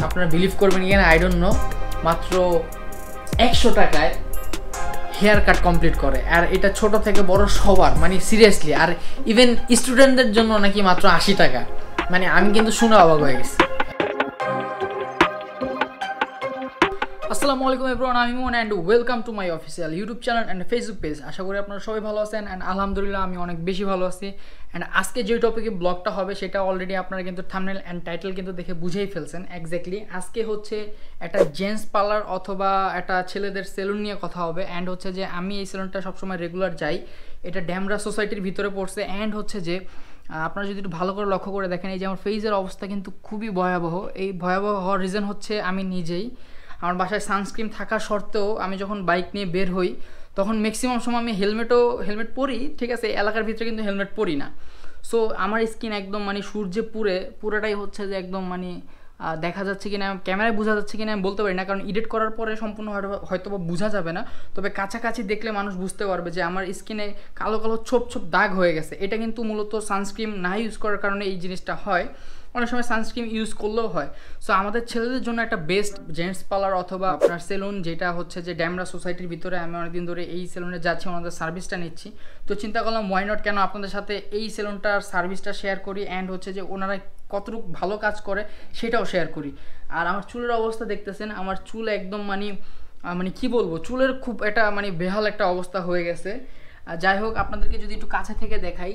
আপনারা বিলিভ করবেন কিনা আই ডোন্ট নো, মাত্র 100 টাকায় হেয়ার কাট কমপ্লিট করে। আর এটা ছোট থেকে বড় সবার, মানে সিরিয়াসলি। আর ইভেন স্টুডেন্টদের জন্য নাকি মাত্র 80 টাকা। মানে আমি কিন্তু শুনে অবাক হয়ে গেছি। আসসালামু আলাইকুম এভরিওয়ান, আমি Emon and welcome to my official YouTube channel and Facebook page. আশা করি আপনারা সবাই ভালো আছেন অ্যান্ড আলহামদুলিল্লাহ আমি অনেক বেশি ভালো আছি। অ্যান্ড আজকে যে টপিকে ব্লগটা হবে সেটা অলরেডি আপনারা কিন্তু থাম্বনেল অ্যান্ড টাইটেল কিন্তু দেখে বুঝেই ফেলছেন এক্স্যাক্টলি। আজকে হচ্ছে একটা জেন্টস পার্লার অথবা একটা ছেলেদের সেলুন নিয়ে কথা হবে। অ্যান্ড হচ্ছে যে আমি এই সেলুনটা সবসময় রেগুলার যাই, এটা ড্যামরা সোসাইটির ভিতরে পড়ছে। অ্যান্ড হচ্ছে যে আপনারা যদি একটু ভালো করে লক্ষ্য করে দেখেন, এই যে আমার ফেসের অবস্থা কিন্তু খুবই ভয়াবহ। এই ভয়াবহ হওয়ার রিজন হচ্ছে আমি নিজেই। আমার বাসায় সানস্ক্রিন থাকা সত্ত্বেও আমি যখন বাইক নিয়ে বের হই তখন ম্যাক্সিমাম সময় আমি হেলমেট পরি, ঠিক আছে, এলাকার ভিতরে কিন্তু হেলমেট পরি না। সো আমার স্কিন একদম মানে সূর্যে পুরোটাই হচ্ছে যে একদম মানে দেখা যাচ্ছে কিনা, ক্যামেরায় বোঝা যাচ্ছে কিনা আমি বলতে পারি না, কারণ এডিট করার পরে সম্পূর্ণ হয়তো বা বোঝা যাবে না। তবে কাছাকাছি দেখলে মানুষ বুঝতে পারবে যে আমার স্কিনে কালো কালো ছোপ ছোপ দাগ হয়ে গেছে। এটা কিন্তু মূলত সানস্ক্রিন না ইউজ করার কারণে এই জিনিসটা হয়। অনেক সময় সানস্ক্রিন ইউজ করলেও হয়। সো আমাদের ছেলেদের জন্য একটা বেস্ট জেন্টস পার্লার অথবা আপনার সেলুন, যেটা হচ্ছে যে ড্যামরা সোসাইটির ভিতরে। আমি অনেকদিন ধরে এই সেলুনে যাচ্ছি, ওনাদের সার্ভিসটা নিচ্ছি। তো চিন্তা করলাম ওয়াই নট, কেন আপনাদের সাথে এই সেলুনটার সার্ভিসটা শেয়ার করি অ্যান্ড হচ্ছে যে ওনারা কতটুকু ভালো কাজ করে সেটাও শেয়ার করি। আর আমার চুলের অবস্থা দেখতেছেন, আমার চুল একদম মানে কি বলবো, চুলের খুব একটা মানে বেহাল একটা অবস্থা হয়ে গেছে। যাই হোক, আপনাদেরকে যদি একটু কাছে থেকে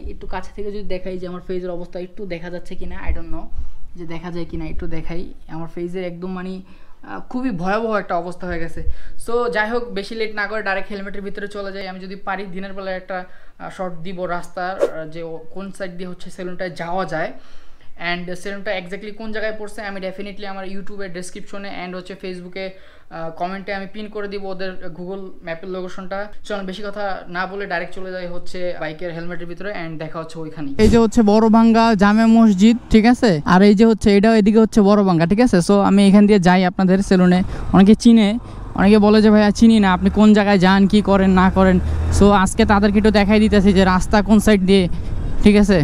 দেখাই যে আমার ফেসের অবস্থা একটু দেখা যাচ্ছে কিনা, আই ডোন্ট নো যে দেখা যায় কিনা, একটু দেখাই। আমার ফেসের একদম মানে খুবই ভয়াবহ একটা অবস্থা হয়ে গেছে। সো যাই হোক, বেশি লেট না করে ডাইরেক্ট হেলমেটের ভিতরে চলে যাই। আমি যদি পারি দিনের বেলায় একটা শর্ট দিব রাস্তার, যে কোন সাইড দিয়ে হচ্ছে সেলুনটায় যাওয়া যায় অ্যান্ড সেলুনটা এক্স্যাক্টলি কোন জায়গায় পড়ছে আমি ডেফিনেটলি আমার ইউটিউবের ডেসক্রিপশনে অ্যান্ড হচ্ছে ফেসবুকে কমেন্টে আমি পিন করে দিব ওদের গুগল ম্যাপের লোকেশনটা। চলুন বেশি কথা না বলে ডাইরেক্ট চলে যাই হচ্ছে বাইকের হেলমেটের ভিতরে অ্যান্ড দেখা হচ্ছে ওইখানে। এই যে হচ্ছে বড়ভাঙ্গা জামে মসজিদ, ঠিক আছে, আর এই যে হচ্ছে এটাও এদিকে হচ্ছে বড়ভাঙ্গা, ঠিক আছে। সো আমি এখান দিয়ে যাই আপনাদের সেলুনে। অনেকে চিনে, অনেকে বলে যে ভাইয়া চিনি না, আপনি কোন জায়গায় যান, কি করেন না করেন। সো আজকে তাদেরকে একটু দেখাই দিতেছি যে রাস্তা কোন সাইড দিয়ে, ঠিক আছে।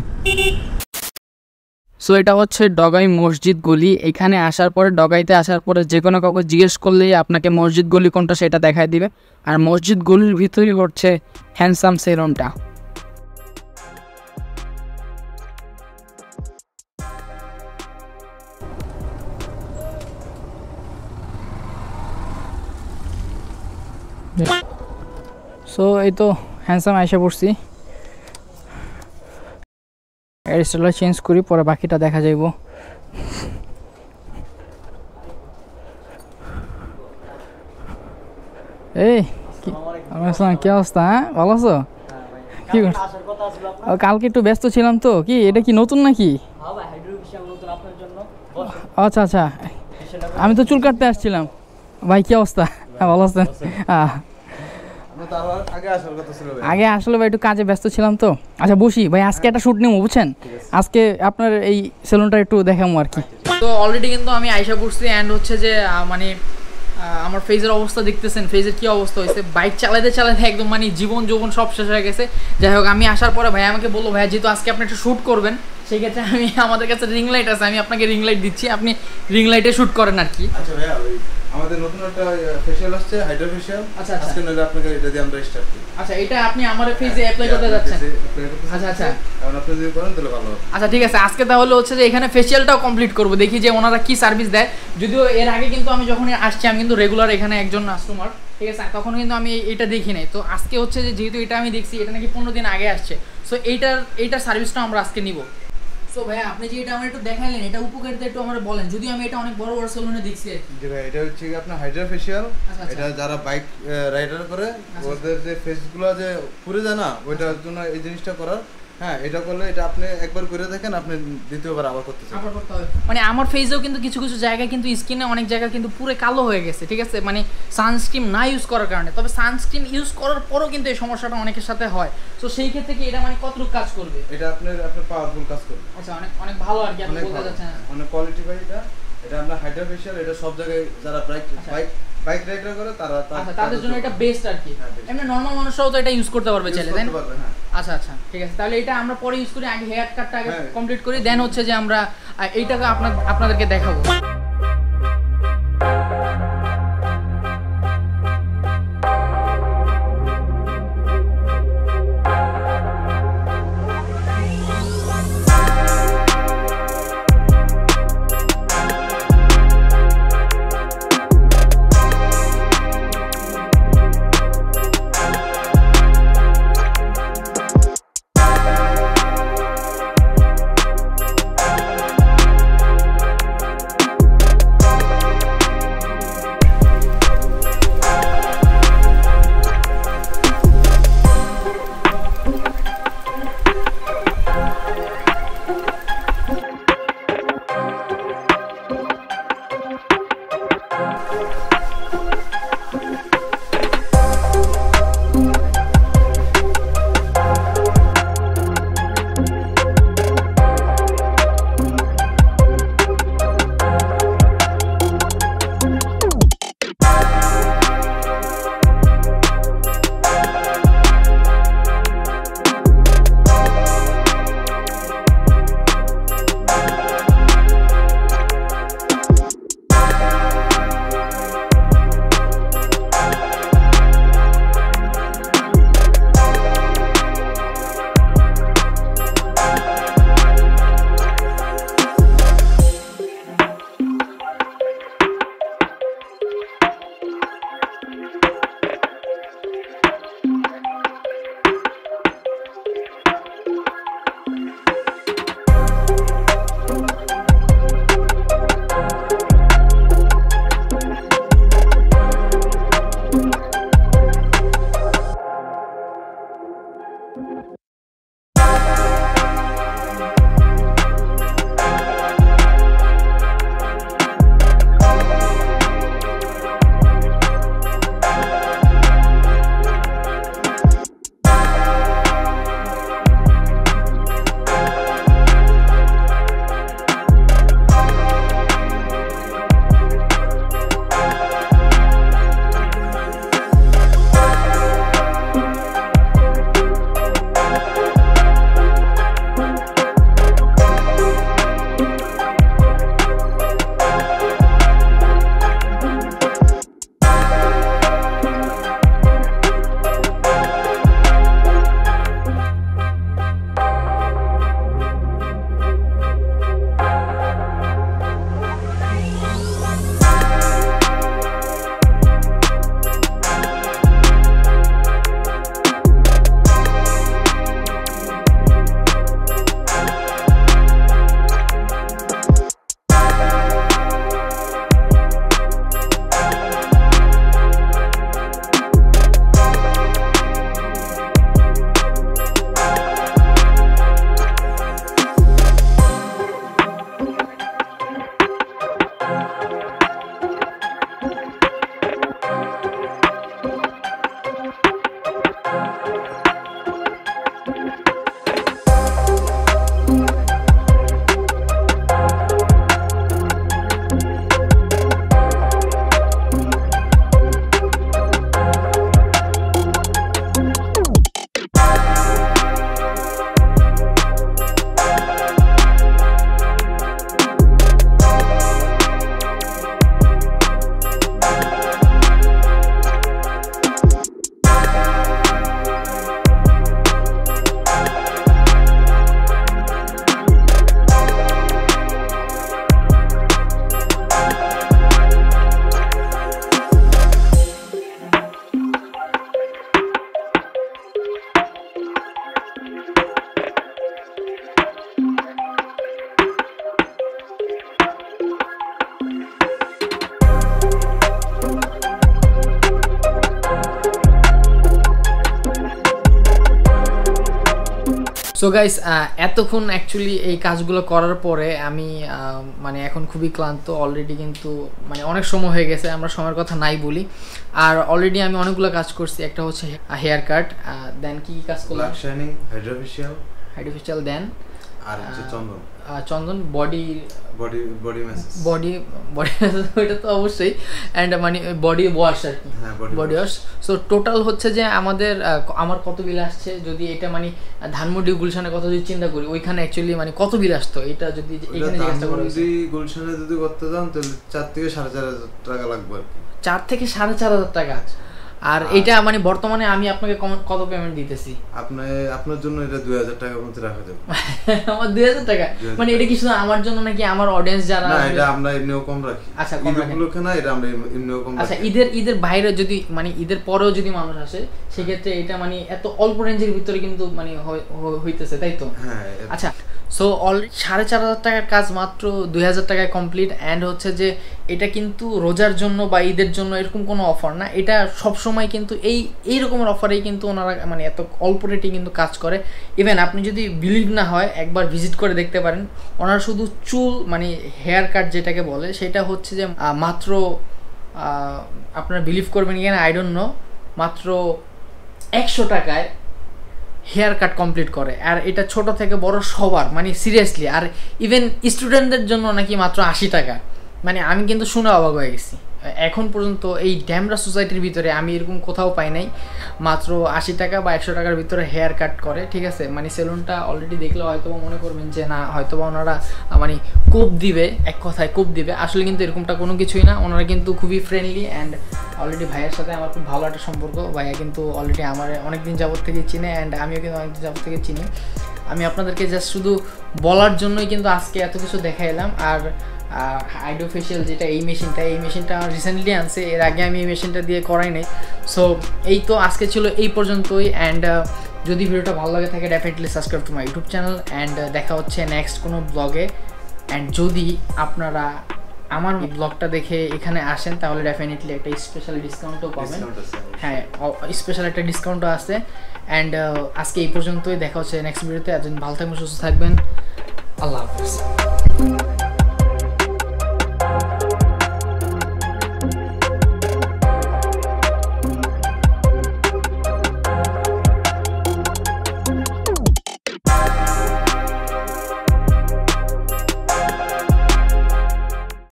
সো এটা হচ্ছে ডগাই মসজিদ গলি। এখানে আসার পরে, ডগাইতে আসার পরে যে কোনো কাউকে জিজ্ঞেস করলেই আপনাকে মসজিদ গলি কোনটা সেটা দেখায় দিবে। আর মসজিদ গলির ভিতরেই হচ্ছে হ্যান্ডসাম সেলুনটা। সো এই তো হ্যান্ডসাম এসে পড়ছি। এর স্টাইলটা চেঞ্জ করি, পরে বাকিটা দেখা যাইব। এই আসসালাম, কি অবস্থা? হ্যাঁ, ভালো আছো? কি কালকে একটু ব্যস্ত ছিলাম তো। কি এটা কি নতুন নাকি? আচ্ছা আচ্ছা, আমি তো চুল কাটতে আসছিলাম। ভাই কি অবস্থা? হ্যাঁ, ভালো আছেন? আগে আসলে ভাই একটু কাজে ব্যস্ত ছিলাম তো। আচ্ছা বসি ভাই, আজকে একটা শ্যুট নেবো বুঝছেন। আজকে আপনার এই সেলুনটা একটু দেখাবো আর কি। তো অলরেডি কিন্তু আমি আইসা পড়ছি অ্যান্ড হচ্ছে যে মানে আমার ফেসের অবস্থা দেখতেছেন, ফেসের কি অবস্থা হয়েছে। বাইক চালাতে একদম মানে জীবন যৌবন সব শেষ হয়ে গেছে। যাই হোক, আমি আসার পরে ভাই আমাকে বললো, ভাইয়া যেহেতু আজকে আপনি একটা শ্যুট করবেন, সেই ক্ষেত্রে আমাদের কাছে রিং লাইট আছে, আমি আপনাকে রিং লাইট দিচ্ছি, আপনি রিং লাইটে শ্যুট করেন আর কি। আচ্ছা ভাইয়া, আমাদের নতুন একটা ফেশিয়াল আসছে, হাইড্রা ফেশিয়াল। আচ্ছা আজকে নইলে আপনাকে এটা দিয়ে আমরা স্টার্ট করি। আচ্ছা, এটা আপনি আমার ফেসে অ্যাপ্লাই করতে যাচ্ছেন? আচ্ছা আচ্ছা, এখন আপনি যদি করেন তাহলে ভালো হবে। আচ্ছা ঠিক আছে, আজকে তাহলে হচ্ছে যে এখানে ফেশিয়ালটাও কমপ্লিট করব, দেখি যে ওনারা কি সার্ভিস দেয়। যদিও এর আগে কিন্তু আমি যখন আসছি, আমি কিন্তু রেগুলার এখানে একজন কাস্টমার, ঠিক আছে, তখন কিন্তু আমি এটা দেখি নাই। তো আজকে হচ্ছে যে যেহেতু এটা আমি দেখছি, এটা নাকি 15 দিন আগে আসছে। সো এইটার সার্ভিসটা আমরা আজকে নিব। সো ভাইয়া, আপনি যে এটা আমার একটু দেখাইলেন, এটা উপকারিতা একটু আমার বলেন, যদিও আমি এটা অনেক বড় বড় সেলুনে দেখছি আর কি। জি ভাই, এটা হচ্ছে কি আপনার হাইড্রা ফেশিয়াল। এটা যারা বাইক রাইডার করে ওদের যে ফেসগুলো যে পুড়ে যায় না, ওইটার জন্য এই জিনিসটা করার। হ্যাঁ, এটা করলে এটা আপনি একবার করে দেখেন, আপনি দ্বিতীয়বার আবার করতে হবে। মানে আমার ফেসেও কিন্তু কিছু কিছু জায়গায় কিন্তু স্কিনে অনেক জায়গায় কিন্তু পুরো কালো হয়ে গেছে, ঠিক আছে, মানে সানস্ক্রিন না ইউজ করার কারণে। তবে সানস্ক্রিন ইউজ করার পরও কিন্তু এই সমস্যাটা অনেকের সাথে হয়। তো সেই ক্ষেত্রে কি এটা মানে কতটুকু কাজ করবে? এটা আপনার পাওয়ারফুল কাজ করবে। আচ্ছা, অনেক ভালো আর কি, আপনি বলতে যাচ্ছেন অনেক কোয়ালিটি ভাই। এটা আপনার হাইড্রা ফেশিয়াল, এটা সব জায়গায় যারা বাইক রাইডার করে তাদের জন্য এটা বেস্ট আর কি। এমনি নরমাল মানুষরাও তো এটা ইউজ করতে পারবে চাইলে, তাই না? আচ্ছা আচ্ছা, ঠিক আছে, তাহলে এটা আমরা পরে ইউজ করি। আগে হেয়ার কাটটা আগে কমপ্লিট করি, দেন হচ্ছে যে আমরা এইটাকে আপনাদেরকে দেখাবো। সো ভাইয়া, আপনি যে এটা আমার একটু দেখাইলেন, এটা উপকারিতা একটু আমার বলেন, যদিও আমি এটা অনেক বড় বড় সেলুনে দেখছি আর কি। আচ্ছা, এটা আপনি আমার ফেসে অ্যাপ্লাই করতে যাচ্ছেন? আচ্ছা আচ্ছা, ঠিক আছে, তাহলে এটা আমরা পরে ইউজ করি। আগে হেয়ার কাটটা আগে কমপ্লিট করি, দেন হচ্ছে যে আমরা সো গাইস এতক্ষণ অ্যাকচুয়ালি এই কাজগুলো করার পরে আমি মানে এখন খুবই ক্লান্ত অলরেডি, কিন্তু মানে অনেক সময় হয়ে গেছে, আমরা সময়ের কথা নাই বলি। আর অলরেডি আমি অনেকগুলো কাজ করছি, একটা হচ্ছে হেয়ার কাট, দেন কি কাজ করলাম, ব্ল্যাক শাইনিং, হাইড্রোফেশিয়াল দেন আর হচ্ছে চন্দন বডি ম্যাসাজ, বডি ওইটা তো অবশ্যই, অ্যান্ড মানে বডি ওয়াশ আর কি, বডি ওয়াশ। সো টোটাল হচ্ছে যে আমার কত বিল আসছে, যদি এটা মানে ধানমন্ডি গুলশানের কথা যদি চিন্তা করি, ওইখানে অ্যাকচুয়ালি মানে কত বিল আসতো, এটা যদি এখানে জিজ্ঞাসা করা হয়েছে, গুলশানে যদি করতে যান তাহলে 4 থেকে 4.5 টাকা লাগবে আর কি, 4 থেকে 4.5 টাকা। আর এটা মানে বর্তমানে আমি আপনাকে কত পেমেন্ট দিতেছি? আপনার জন্য এটা 2000 টাকার মধ্যে রাখা যাবে। আমার 2000 টাকা মানে এটা কি শুধু আমার জন্য নাকি আমার অডিয়েন্স যারা? না, এটা আমরা এমনিও কম রাখি। আচ্ছা, কম রাখি। এগুলো কেনা এটা আমরা এমনিও কম রাখি। আচ্ছা, ঈদের বাইরে যদি মানে ঈদের পরেও যদি মানুষ আসে, সেক্ষেত্রে এটা মানে এত অল্প রেঞ্জের ভিতরে কিন্তু মানে হইতেছে, তাই তো? হ্যাঁ। আচ্ছা, সো অলরেডি 4.5 টাকার কাজ মাত্র 2000 টাকায় কমপ্লিট। অ্যান্ড হচ্ছে যে এটা কিন্তু রোজার জন্য বা ঈদের জন্য এরকম কোনো অফার না, এটা সবসময় কিন্তু এই রকমের অফারেই কিন্তু ওনারা মানে এত অল্প রেটে কিন্তু কাজ করে। ইভেন আপনি যদি বিলিভ না হয় একবার ভিজিট করে দেখতে পারেন, ওনারা শুধু চুল মানে হেয়ার কাট যেটাকে বলে, সেটা হচ্ছে যে মাত্র আপনারা বিলিভ করবেন কিনা আই ডোন্ট নো, মাত্র 100 টাকায় হেয়ার কাট কমপ্লিট করে। আর এটা ছোট থেকে বড় সবার, মানে সিরিয়াসলি। আর ইভেন স্টুডেন্টদের জন্য নাকি মাত্র 80 টাকা, মানে আমি কিন্তু শুনে অবাক হয়ে গেছি। এখন পর্যন্ত এই ড্যামরা সোসাইটির ভিতরে আমি এরকম কোথাও পাই নাই মাত্র 80 টাকা বা 100 টাকার ভিতরে হেয়ার কাট করে, ঠিক আছে? মানে সেলুনটা অলরেডি দেখলে হয়তো মনে করবেন যে না, হয়তো বা ওনারা মানে কোপ দিবে, এক কথায় কোপ দিবে, আসলে কিন্তু এরকমটা কোনো কিছুই না। ওনারা কিন্তু খুবই ফ্রেন্ডলি। অ্যান্ড অলরেডি ভাইয়ের সাথে আমার খুব ভালো একটা সম্পর্ক, ভাইয়া কিন্তু অলরেডি আমার অনেকদিন যাবত থেকে চিনে, অ্যান্ড আমিও কিন্তু অনেকদিন যাবত থেকে চিনি। আমি আপনাদেরকে জাস্ট শুধু বলার জন্যই কিন্তু আজকে এত কিছু দেখা এলাম। আর হাইড্রোফেশিয়াল যেটা এই মেশিনটা রিসেন্টলি আনছে, এর আগে আমি এই মেশিনটা দিয়ে করাই নাই। সো এই তো আজকে ছিল এই পর্যন্তই। অ্যান্ড যদি ভিডিওটা ভালো লাগে থাকে, definitely subscribe to my YouTube channel. And দেখা হচ্ছে নেক্সট কোনো ব্লগে। অ্যান্ড যদি আপনারা আমার ব্লগটা দেখে এখানে আসেন, তাহলে ডেফিনেটলি একটা স্পেশাল ডিসকাউন্টও পাবেন। হ্যাঁ, স্পেশাল একটা ডিসকাউন্টও আছে। অ্যান্ড আজকে এই পর্যন্তই, দেখা হচ্ছে নেক্সট ভিডিওতে। এতদিন ভালো থাকবেন, সুস্থ থাকবেন, আল্লাহ হাফিজ।